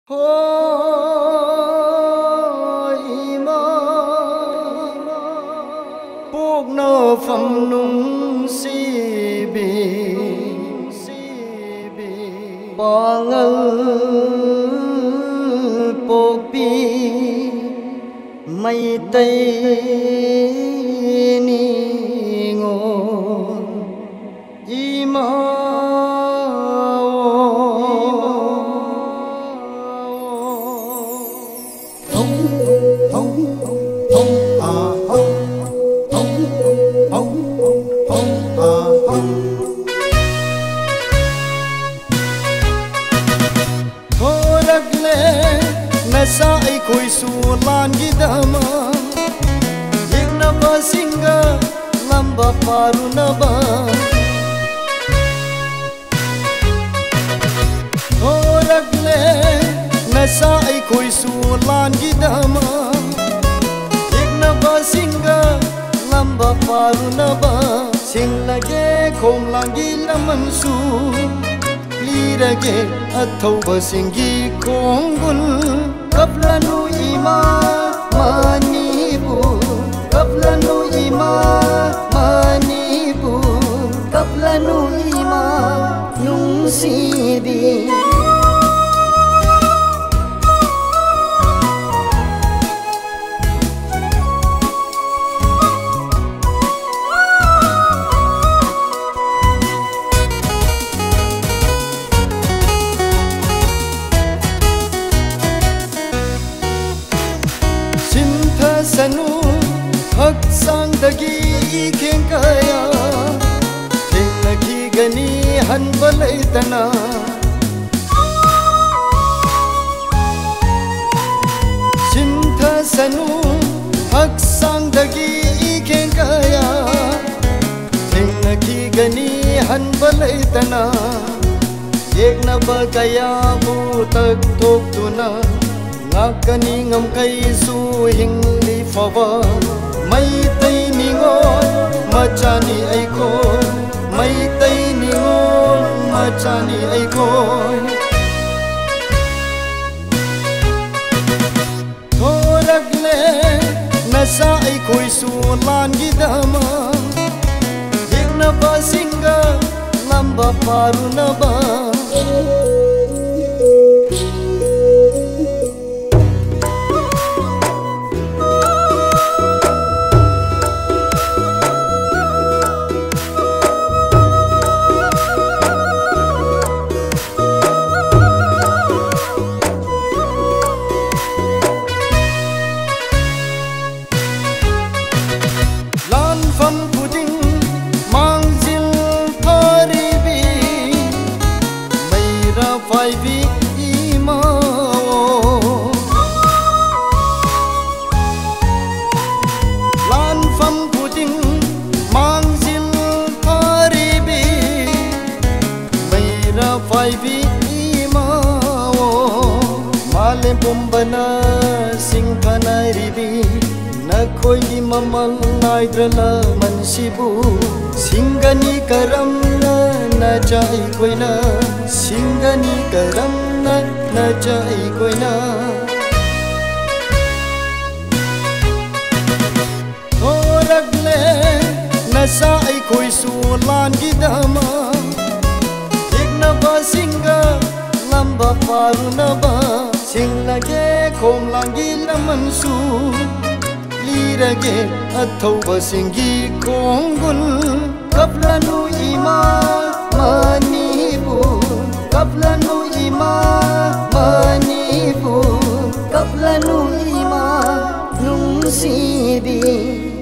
Ima Pok no pham nung si bi Pangal pok pi Mai tay ni ngon Ima Nasa ay ko'y sulan gidama Yek na ba singa lamba paru na ba Oragle Nasa ay ko'y sulan gidama Yek na ba singa lamba paru na ba Sing lage kong langi laman su Lirage at thawba singi kong gul Kaplanu ima manibu Kaplanu ima manibu Kaplanu ima nung sidi Sanu hak sang dagi ikheng kaya Theng lagi gani han balai tana Sintha sanu hak sang dagi ikheng kaya Theng lagi gani han balai tana Yek na ba kaya bu tak tok tuna Ngakani ngam kai su hingli fawa Mai tay ni ngon machani ay ko Mai tay ni ngon machani ay ko Thoragle nasa ay ko'y sulan gidama Yek na ba singa lamba paru na ba Phai vi ima Lan pham puting mang zil paribi Maira phai vi ima Male bumbana sing phanai ribi Na khoi gi mamal naidrala mansibu Singani karam na chai koina Singani karam na chai koina Thoragle nasa ay ko'y sulan gidama Yek na ba singa lamba paru na ba Sing lage kong langi laman su Lirage at thawba singi kong gul Kaplanu ima manibu Kaplanu ima manibu Kaplanu ima nung sidi